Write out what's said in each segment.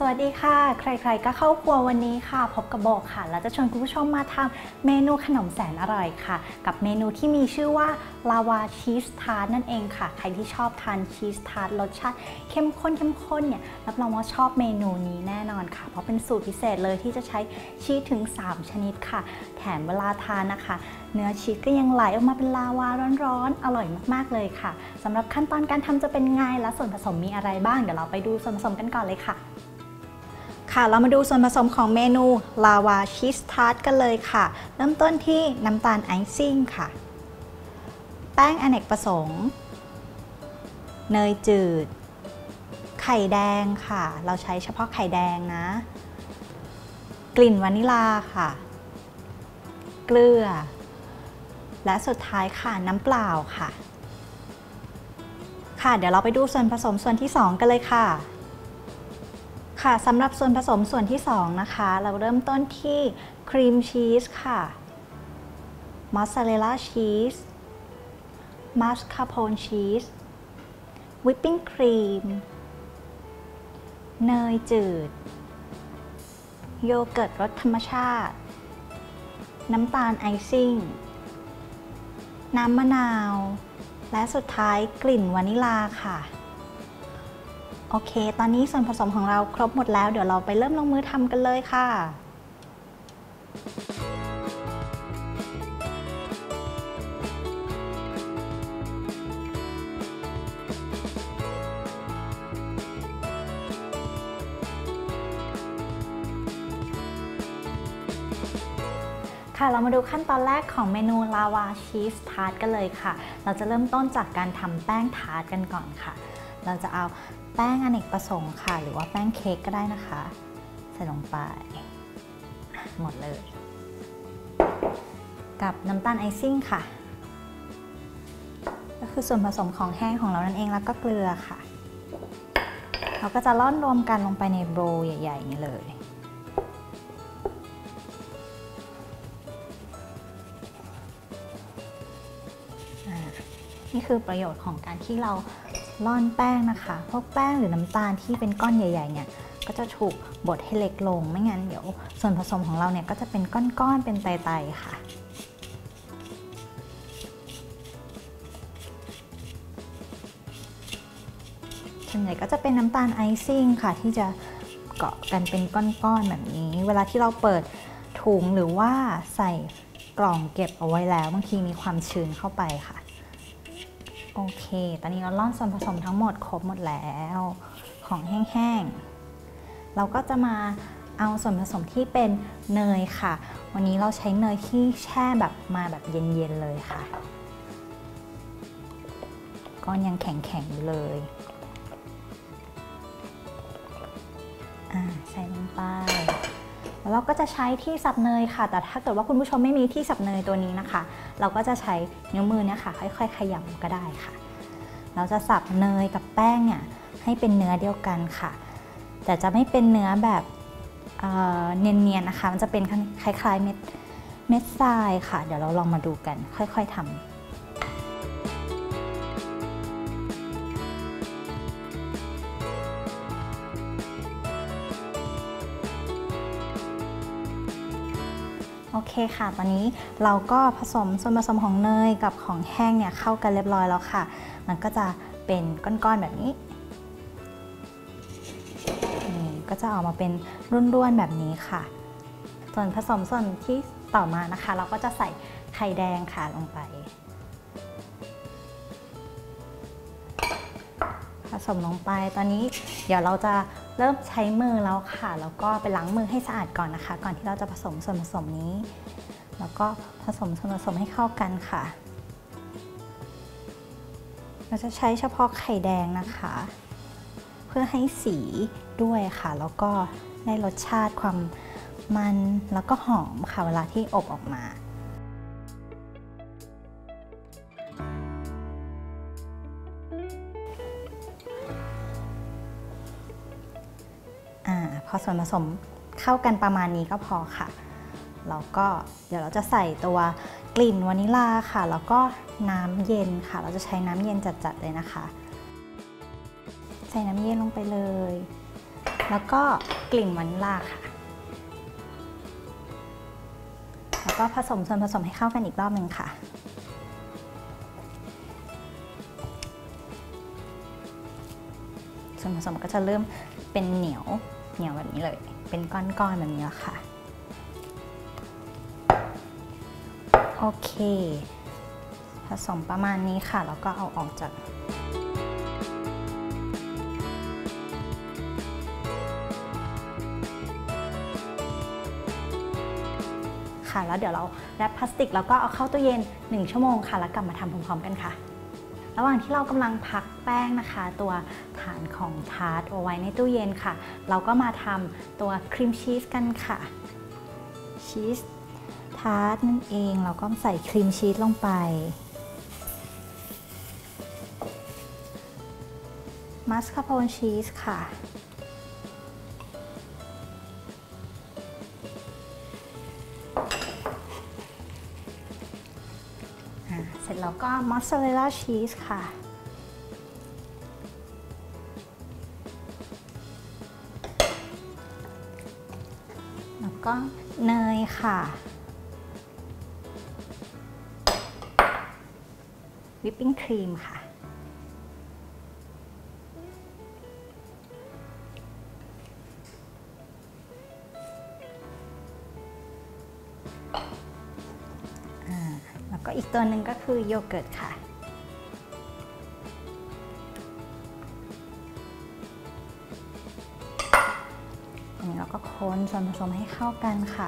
วัสดีค่ะใครๆก็เข้าครัววันนี้ค่ะพบกับโบค่ะแล้วจะชวนคุณผู้ชมมาทำเมนูขนมแสนอร่อยค่ะกับเมนูที่มีชื่อว่าลาวาชีสทาร์ตนั่นเองค่ะใครที่ชอบทานชีสทาร์ตรสชาติเข้มข้นเนี่ยรับรองว่าชอบเมนูนี้แน่นอนค่ะเพราะเป็นสูตรพิเศษเลยที่จะใช้ชีสถึง3ชนิดค่ะแถมเวลาทานนะคะเนื้อชีสก็ยังไหลออกมาเป็นลาวาร้อนๆอร่อยมากๆเลยค่ะสำหรับขั้นตอนการทำจะเป็นไงและส่วนผสมมีอะไรบ้างเดี๋ยวเราไปดูส่วนผสมกันก่อนเลยค่ะเรามาดูส่วนผสมของเมนูลาวาชีสทาร์ตกันเลยค่ะเริ่มต้นที่น้ำตาลไอซิ่งค่ะแป้งอเนกประสงค์เนยจืดไข่แดงค่ะเราใช้เฉพาะไข่แดงนะกลิ่นวานิลาค่ะเกลือและสุดท้ายค่ะน้ำเปล่าค่ะเดี๋ยวเราไปดูส่วนผสมส่วนที่2กันเลยค่ะสำหรับส่วนผสมส่วนที่2นะคะเราเริ่มต้นที่ครีมชีสค่ะมอสซาเรลล่าชีสมัสคาโพนชีสวิปปิ้งครีมเนยจืดโยเกิร์ตรสธรรมชาติน้ำตาลไอซิ่งน้ำมะนาวและสุดท้ายกลิ่นวานิลาค่ะโอเคตอนนี้ส่วนผสมของเราครบหมดแล้วเดี๋ยวเราไปเริ่มลงมือทำกันเลยค่ะเรามาดูขั้นตอนแรกของเมนูลาวาชีสทาร์ตกันเลยค่ะเราจะเริ่มต้นจากการทำแป้งทาร์ตกันก่อนค่ะเราจะเอาแป้งอเนกประสงค์ค่ะหรือว่าแป้งเค้กก็ได้นะคะใส่ลงไปหมดเลยกับน้ำตาลไอซิ่งค่ะก็คือส่วนผสมของแห้งของเรานั่นเองแล้วก็เกลือค่ะเราก็จะร่อนรวมกันลงไปในโบว์ใหญ่ๆนี้เลยนี่คือประโยชน์ของการที่เราร่อนแป้งนะคะพวกแป้งหรือน้ำตาลที่เป็นก้อนใหญ่ๆเนี่ยก็จะถูกบดให้เล็กลงไม่งั้นเดี๋ยวส่วนผสมของเราเนี่ยก็จะเป็นก้อนๆเป็นไตๆค่ะส่วนใหญ่ก็จะเป็นน้ำตาลไอซิ่งค่ะที่จะเกาะกันเป็นก้อนๆแบบนี้เวลาที่เราเปิดถุงหรือว่าใส่กล่องเก็บเอาไว้แล้วบางทีมีความชื้นเข้าไปค่ะโอเคตอนนี้เราร่อนส่วนผสมทั้งหมดครบหมดแล้วของแห้งๆเราก็จะมาเอาส่วนผสมที่เป็นเนยค่ะวันนี้เราใช้เนยที่แช่แบบมาแบบเย็นๆเลยค่ะก้อนยังแข็งๆอยู่เลยใส่ลงไปแล้วเราก็จะใช้ที่สับเนยค่ะแต่ถ้าเกิดว่าคุณผู้ชมไม่มีที่สับเนยตัวนี้นะคะเราก็จะใช้นิ้วมือเนี่ยค่ะค่อยๆขยำก็ได้ค่ะเราจะสับเนยกับแป้งเนี่ยให้เป็นเนื้อเดียวกันค่ะแต่จะไม่เป็นเนื้อแบบเนียนๆนะคะมันจะเป็นคล้ายๆเม็ดทรายค่ะเดี๋ยวเราลองมาดูกันค่อยๆทำโอเคค่ะตอนนี้เราก็ผสมส่วนผสมของเนยกับของแห้งเนี่ยเข้ากันเรียบร้อยแล้วค่ะมันก็จะเป็นก้อนๆแบบนี้ก็จะออกมาเป็นร่วนๆแบบนี้ค่ะส่วนผสมส่วนที่ต่อมานะคะเราก็จะใส่ไข่แดงค่ะลงไปผสมลงไปตอนนี้เดี๋ยวเราจะเริ่มใช้มือแล้วค่ะแล้วก็ไปล้างมือให้สะอาดก่อนนะคะก่อนที่เราจะผสมส่วนผสมนี้แล้วก็ผสมส่วนผสมให้เข้ากันค่ะเราจะใช้เฉพาะไข่แดงนะคะเพื่อให้สีด้วยค่ะแล้วก็ได้รสชาติความมันแล้วก็หอมค่ะเวลาที่อบออกมาพอส่วนผสมเข้ากันประมาณนี้ก็พอค่ะแล้วก็เดี๋ยวเราจะใส่ตัวกลิ่นวานิลาค่ะแล้วก็น้ำเย็นค่ะเราจะใช้น้ำเย็นจัดๆเลยนะคะใส่น้ำเย็นลงไปเลยแล้วก็กลิ่นวานิลลาค่ะแล้วก็ผสมส่วนผสมให้เข้ากันอีกรอบหนึ่งค่ะส่วนผสมก็จะเริ่มเป็นเหนียวแบบนี้เลยเป็นก้อนๆแบบนี้แล้วค่ะโอเคผสมประมาณนี้ค่ะแล้วก็เอาออกจากค่ะแล้วเดี๋ยวเราแรปพลาสติกแล้วก็เอาเข้าตู้เย็น1 ชั่วโมงค่ะแล้วกลับมาทำพร้อมๆกันค่ะระหว่างที่เรากำลังพักแป้งนะคะตัวฐานของทาร์ตเอาไว้ในตู้เย็นค่ะเราก็มาทำตัวครีมชีสกันค่ะชีสทาร์ตนั่นเองเราก็ใส่ครีมชีสลงไปมัสคาโปนชีสค่ะเสร็จแล้วก็มอสซาเรลล่าชีสค่ะแล้วก็เนยค่ะวิปปิ้งครีมค่ะแล้วก็อีกตัวหนึ่งก็คือโยเกิร์ตค่ะอันนี้เราก็คนส่วนผสมให้เข้ากันค่ะ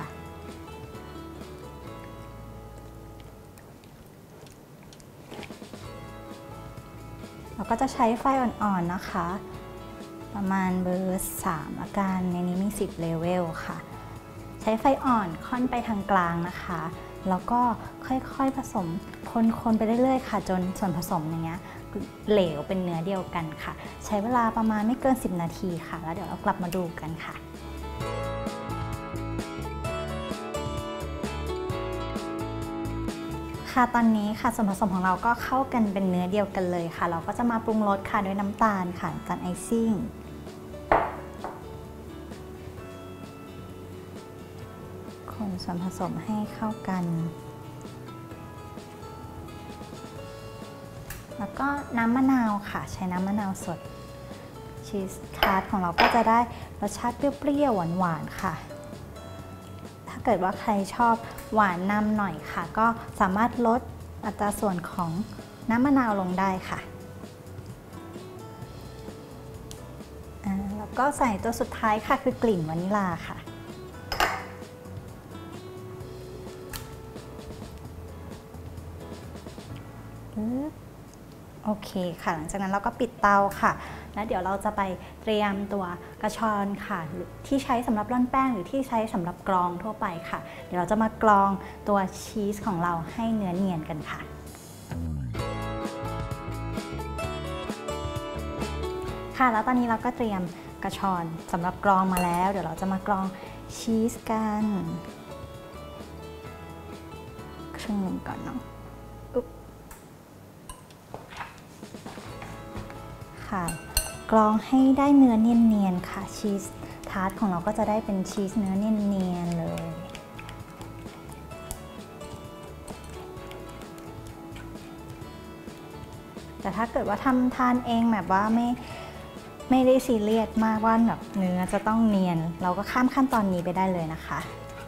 เราก็จะใช้ไฟอ่อนๆนะคะประมาณเบอร์3ละกันในนี้มี10เลเวลค่ะใช้ไฟอ่อนค่อนไปทางกลางนะคะแล้วก็ค่อยๆผสมคนไปเรื่อยๆค่ะจนส่วนผสมอย่างเงี้ยเหลวเป็นเนื้อเดียวกันค่ะใช้เวลาประมาณไม่เกิน10 นาทีค่ะแล้วเดี๋ยวเรากลับมาดูกันค่ะค่ะตอนนี้ค่ะส่วนผสมของเราก็เข้ากันเป็นเนื้อเดียวกันเลยค่ะเราก็จะมาปรุงรสค่ะด้วยน้ำตาลค่ะน้ำตาลไอซิ่งคนส่วนผสมให้เข้ากันแล้วก็น้ำมะนาวค่ะใช้น้ำมะนาวสดชีสทาร์ตของเราก็จะได้รสชาติเปรี้ยวๆหวานๆค่ะถ้าเกิดว่าใครชอบหวานนำหน่อยค่ะก็สามารถลดอัตราส่วนของน้ำมะนาวลงได้ค่ะแล้วก็ใส่ตัวสุดท้ายค่ะคือกลิ่นวานิลลาค่ะโอเคค่ะหลังจากนั้นเราก็ปิดเตาค่ะแล้วเดี๋ยวเราจะไปเตรียมตัวกระชอนค่ะที่ใช้สำหรับร่อนแป้งหรือที่ใช้สำหรับกรองทั่วไปค่ะเดี๋ยวเราจะมากรองตัวชีสของเราให้เนื้อเนียนกันค่ะค่ะแล้วตอนนี้เราก็เตรียมกระชอนสำหรับกรองมาแล้วเดี๋ยวเราจะมากรองชีสกันครึ่งหนึ่งก่อนเนาะค่ะกรองให้ได้เนื้อเนียนๆค่ะชีสทาร์ตของเราก็จะได้เป็นชีสเนื้อเนียนๆเลยแต่ถ้าเกิดว่าทำทานเองแบบว่าไม่ได้ซีเรียสมากว่าแบบเนื้อจะต้องเนียนเราก็ข้ามขั้นตอนนี้ไปได้เลยนะคะ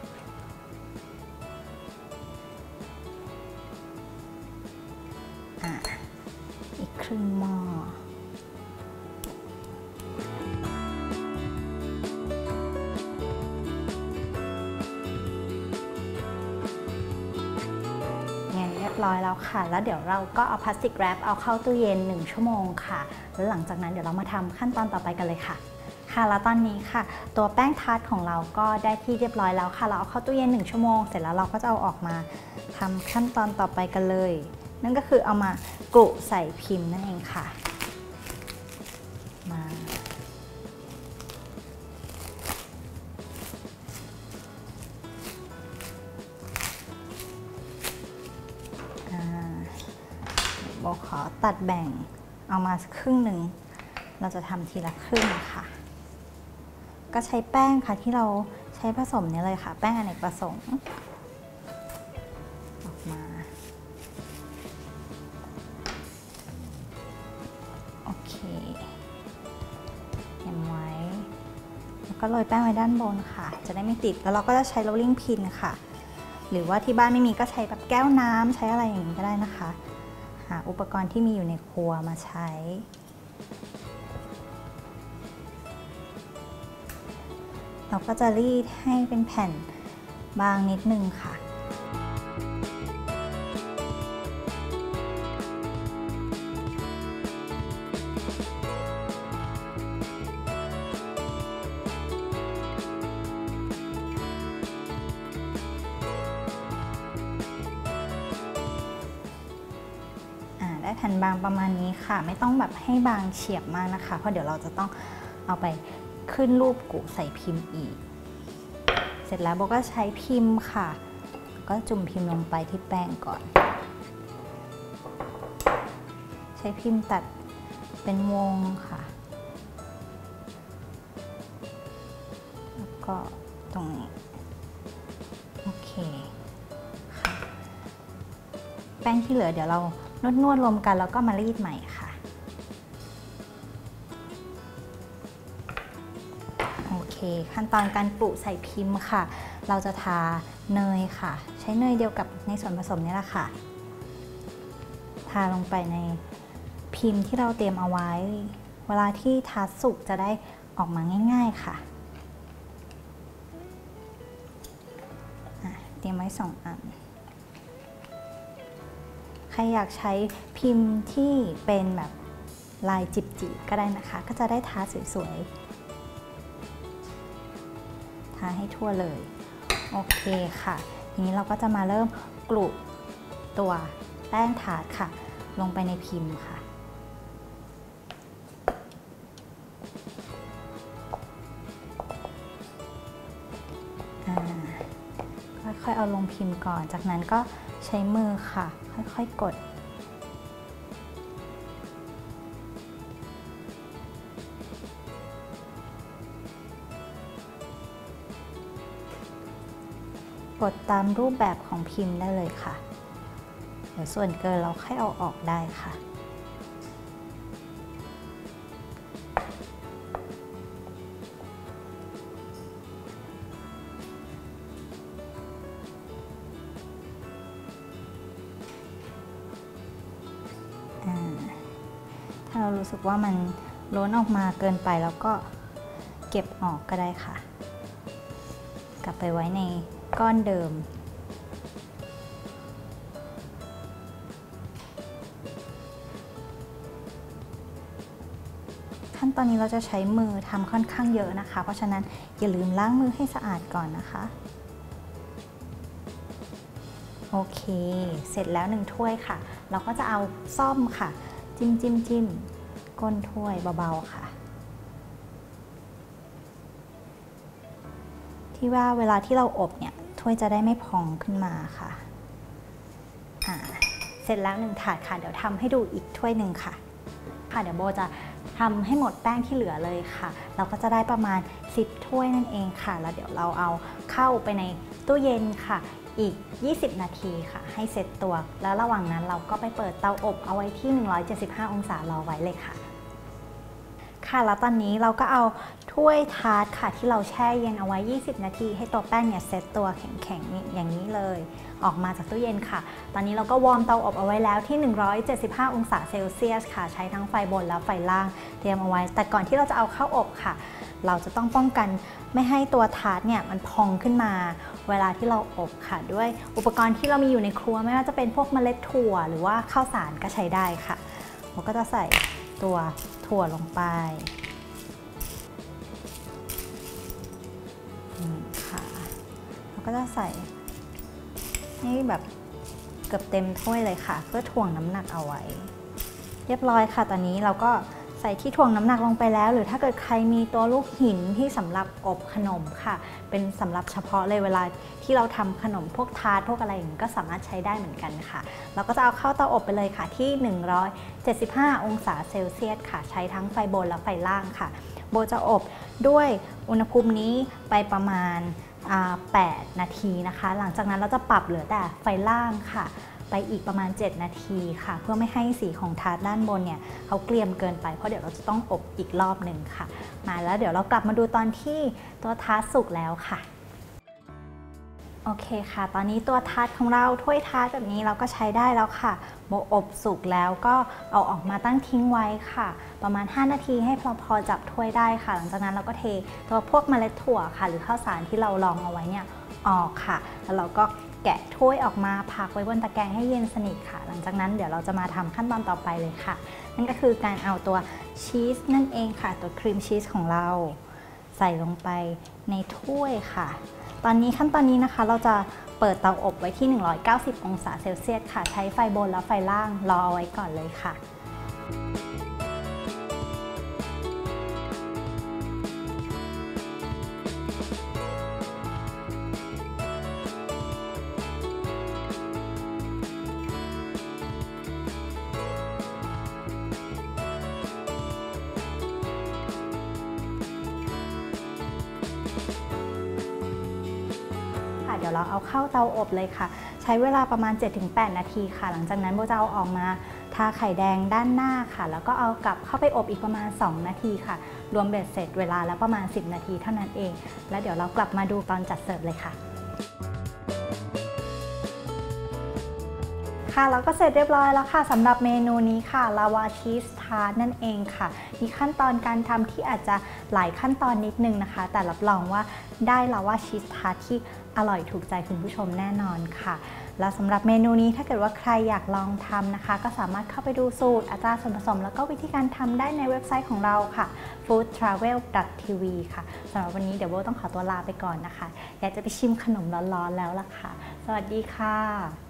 อีกครึ่งหม้อร้อยแล้วค่ะแล้วเดี๋ยวเราก็เอาพลาสติกแรปเอาเข้าตู้เย็น1 ชั่วโมงค่ะแล้วหลังจากนั้นเดี๋ยวเรามาทำขั้นตอนต่อไปกันเลยค่ะค่ะแล้วตอนนี้ค่ะตัวแป้งทาร์ตของเราก็ได้ที่เรียบร้อยแล้วค่ะเราเอาเข้าตู้เย็น1 ชั่วโมงเสร็จแล้วเราก็จะเอาออกมาทำขั้นตอนต่อไปกันเลยนั่นก็คือเอามากรุใส่พิมพ์นั่นเองค่ะมาโบขอตัดแบ่งเอามาครึ่งหนึ่งเราจะทำทีละครึ่งค่ะก็ใช้แป้งค่ะที่เราใช้ผสมนี้เลยค่ะแป้งอเนกประสงค์ออกมาโอเคเก็บไว้แล้วก็โรยแป้งไว้ด้านบนค่ะจะได้ไม่ติดแล้วเราก็จะใช้โรลลิ่งพินค่ะหรือว่าที่บ้านไม่มีก็ใช้แบบแก้วน้ำใช้อะไรอย่างนี้ก็ได้นะคะหาอุปกรณ์ที่มีอยู่ในครัวมาใช้เราก็จะรีดให้เป็นแผ่นบางนิดนึงค่ะได้แผ่นบางประมาณนี้ค่ะไม่ต้องแบบให้บางเฉียบมากนะคะเพราะเดี๋ยวเราจะต้องเอาไปขึ้นรูปกุใส่พิมพ์อีกเสร็จแล้วโบก็ใช้พิมพ์ค่ะก็จุ่มพิมพ์ลงไปที่แป้งก่อนใช้พิมพ์ตัดเป็นวงค่ะแล้วก็ตรงนี้โอเคค่ะแป้งที่เหลือเดี๋ยวเรานวดรวมกันแล้วก็มารีดใหม่ค่ะโอเคขั้นตอนการปรุใส่พิมพ์ค่ะเราจะทาเนยค่ะใช้เนยเดียวกับในส่วนผสมนี่แหละค่ะทาลงไปในพิมพ์ที่เราเตรียมเอาไว้เวลาที่ทาสุกจะได้ออกมาง่ายๆค่ะเตรียมไว้2 อันใครอยากใช้พิมพ์ที่เป็นแบบลายจิบๆก็ได้นะคะก็จะได้ทาสวยๆทาให้ทั่วเลยโอเคค่ะทีนี้เราก็จะมาเริ่มกลุตัวแป้งทาร์ตค่ะลงไปในพิมพ์ค่ะค่อยๆเอาลงพิมพ์ก่อนจากนั้นก็ใช้มือค่ะค่อยๆกดตามรูปแบบของพิมพ์ได้เลยค่ะเดี๋ยวส่วนเกินเราค่อยเอาออกได้ค่ะถ้าเรารู้สึกว่ามันล้นออกมาเกินไปแล้วก็เก็บออกก็ได้ค่ะกลับไปไว้ในก้อนเดิมขั้นตอนนี้เราจะใช้มือทำค่อนข้างเยอะนะคะเพราะฉะนั้นอย่าลืมล้างมือให้สะอาดก่อนนะคะโอเคเสร็จแล้ว1 ถ้วยค่ะเราก็จะเอาซ่อมค่ะจิ้มก้นถ้วยเบาๆค่ะที่ว่าเวลาที่เราอบเนี่ยถ้วยจะได้ไม่พองขึ้นมาค่ะเสร็จแล้ว1 ถาดค่ะเดี๋ยวทำให้ดูอีกถ้วยหนึ่งค่ะเดี๋ยวโบจะทำให้หมดแป้งที่เหลือเลยค่ะเราก็จะได้ประมาณ10 ถ้วยนั่นเองค่ะแล้วเดี๋ยวเราเอาเข้าไปในตู้เย็นค่ะอีก20 นาทีค่ะให้เซ็ตตัวแล้วระหว่างนั้นเราก็ไปเปิดเตาอบเอาไว้ที่175 องศารอไว้เลยค่ะแล้วตอนนี้เราก็เอาถ้วยทาร์ตค่ะที่เราแช่เย็นเอาไว้20 นาทีให้ตัวแป้งเนี่ยเซ็ตตัวแข็งๆอย่างนี้เลยออกมาจากตู้เย็นค่ะตอนนี้เราก็วอร์มเตาอบเอาไว้แล้วที่175 องศาเซลเซียสค่ะใช้ทั้งไฟบนและไฟล่างเตรียมเอาไว้แต่ก่อนที่เราจะเอาเข้าอบค่ะเราจะต้องป้องกันไม่ให้ตัวทาร์ตเนี่ยมันพองขึ้นมาเวลาที่เราอบค่ะด้วยอุปกรณ์ที่เรามีอยู่ในครัวไม่ว่าจะเป็นพวกเมล็ดถั่วหรือว่าข้าวสารก็ใช้ได้ค่ะเราก็จะใส่ตัวถั่วลงไปค่ะเราก็จะใส่ให้แบบเกือบเต็มถ้วยเลยค่ะเพื่อถ่วงน้ำหนักเอาไว้เรียบร้อยค่ะตอนนี้เราก็ใส่ที่ถ่วงน้ำหนักลงไปแล้วหรือถ้าเกิดใครมีตัวลูกหินที่สำหรับอบขนมค่ะเป็นสำหรับเฉพาะเลยเวลาที่เราทำขนมพวกทาร์ตพวกอะไรอย่างนี้ก็สามารถใช้ได้เหมือนกันค่ะเราก็จะเอาเข้าเตาอบไปเลยค่ะที่175องศาเซลเซียสค่ะใช้ทั้งไฟบนและไฟล่างค่ะโบจะอบด้วยอุณหภูมินี้ไปประมาณ8 นาทีนะคะหลังจากนั้นเราจะปรับเหลือแต่ไฟล่างค่ะไปอีกประมาณ7 นาทีค่ะเพื่อไม่ให้สีของทาร์ตด้านบนเนี่ยเขาเกรียมเกินไปเพราะเดี๋ยวเราจะต้องอบอีกรอบหนึ่งค่ะมาแล้วเดี๋ยวเรากลับมาดูตอนที่ตัวทาร์ตสุกแล้วค่ะโอเคค่ะตอนนี้ตัวทาร์ตของเราถ้วยทาร์ตแบบนี้เราก็ใช้ได้แล้วค่ะโบอบสุกแล้วก็เอาออกมาตั้งทิ้งไว้ค่ะประมาณ5 นาทีให้พอจับถ้วยได้ค่ะหลังจากนั้นเราก็เทตัวพวกเมล็ดถั่วค่ะหรือข้าวสารที่เรารองเอาไว้เนี่ยออกค่ะแล้วเราก็แกะถ้วยออกมาพักไว้บนตะแกรงให้เย็นสนิทค่ะหลังจากนั้นเดี๋ยวเราจะมาทำขั้นตอนต่อไปเลยค่ะนั่นก็คือการเอาตัวชีสนั่นเองค่ะตัวครีมชีสของเราใส่ลงไปในถ้วยค่ะตอนนี้ขั้นตอนนี้นะคะเราจะเปิดเตาอบไว้ที่190องศาเซลเซียสค่ะใช้ไฟบนและไฟล่างรอเอาไว้ก่อนเลยค่ะเดี๋ยวเราเอาเข้าเตาอบเลยค่ะใช้เวลาประมาณ 7-8 นาทีค่ะหลังจากนั้นโบจะเอาออกมาทาไข่แดงด้านหน้าค่ะแล้วก็เอากลับเข้าไปอบอีกประมาณ2 นาทีค่ะรวมเบ็ดเสร็จเวลาแล้วประมาณ10 นาทีเท่านั้นเองแล้วเดี๋ยวเรากลับมาดูตอนจัดเสิร์ฟเลยค่ะค่ะแล้วก็เสร็จเรียบร้อยแล้วค่ะสำหรับเมนูนี้ค่ะลาวาชีสทาร์ตนั่นเองค่ะมีขั้นตอนการทำที่อาจจะหลายขั้นตอนนิดนึงนะคะแต่รับรองว่าได้ลาวาชีสทาร์ตที่อร่อยถูกใจคุณผู้ชมแน่นอนค่ะแล้วสำหรับเมนูนี้ถ้าเกิดว่าใครอยากลองทำนะคะก็สามารถเข้าไปดูสูตรอัตราส่วนผสมแล้วก็วิธีการทำได้ในเว็บไซต์ของเราค่ะ foodtravel.tv ค่ะสำหรับวันนี้เดี๋ยวโบต้องขอตัวลาไปก่อนนะคะอยากจะไปชิมขนมร้อนๆแล้วล่ะค่ะสวัสดีค่ะ